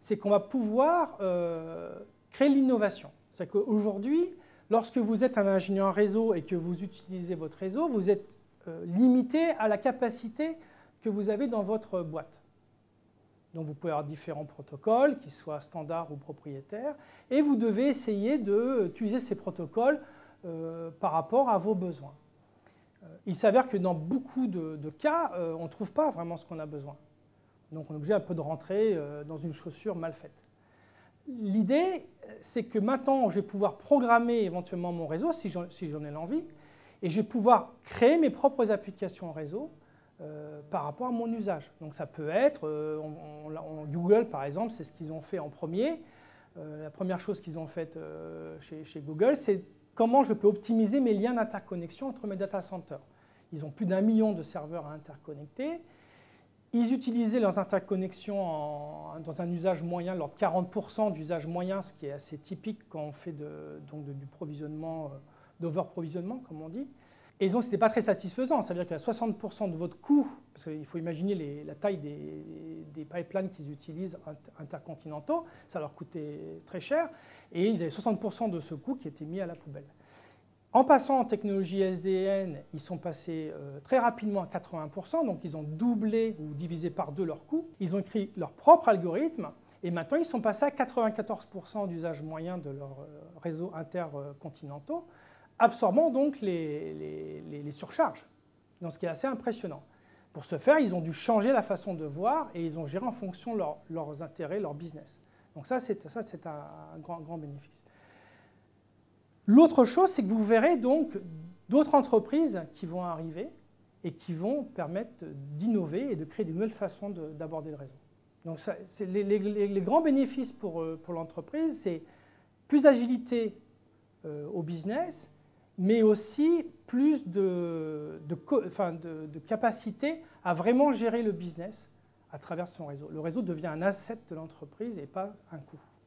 c'est qu'on va pouvoir créer l'innovation. C'est-à-dire qu'aujourd'hui, lorsque vous êtes un ingénieur réseau et que vous utilisez votre réseau, vous êtes limité à la capacité que vous avez dans votre boîte. Donc vous pouvez avoir différents protocoles, qu'ils soient standards ou propriétaires, et vous devez essayer d'utiliser ces protocoles par rapport à vos besoins. Il s'avère que dans beaucoup de cas, on ne trouve pas vraiment ce qu'on a besoin. Donc on est obligé un peu de rentrer dans une chaussure mal faite. L'idée, c'est que maintenant, je vais pouvoir programmer éventuellement mon réseau, si j'en ai l'envie, et je vais pouvoir créer mes propres applications réseau par rapport à mon usage. Donc ça peut être, Google par exemple, c'est ce qu'ils ont fait en premier. La première chose qu'ils ont faite chez Google, c'est comment je peux optimiser mes liens d'interconnexion entre mes data centers. Ils ont plus d'1 million de serveurs à interconnecter. Ils utilisaient leurs interconnexions dans un usage moyen, lors de 40% d'usage moyen, ce qui est assez typique quand on fait du provisionnement, d'overprovisionnement, comme on dit. Et donc, ce n'était pas très satisfaisant. Ça veut dire que 60% de votre coût, parce qu'il faut imaginer la taille des pipelines qu'ils utilisent intercontinentaux, ça leur coûtait très cher, et ils avaient 60% de ce coût qui était mis à la poubelle. En passant en technologie SDN, ils sont passés très rapidement à 80%, donc ils ont doublé ou divisé par 2 leurs coûts. Ils ont écrit leur propre algorithme, et maintenant ils sont passés à 94% d'usage moyen de leurs réseaux intercontinentaux, absorbant donc les surcharges, donc ce qui est assez impressionnant. Pour ce faire, ils ont dû changer la façon de voir et ils ont géré en fonction de leurs intérêts, leur business. Donc ça, c'est un grand bénéfice. L'autre chose, c'est que vous verrez donc d'autres entreprises qui vont arriver et qui vont permettre d'innover et de créer de nouvelles façons d'aborder le réseau. Donc ça, les grands bénéfices pour l'entreprise, c'est plus d'agilité au business, mais aussi plus de capacité à vraiment gérer le business à travers son réseau. Le réseau devient un asset de l'entreprise et pas un coût.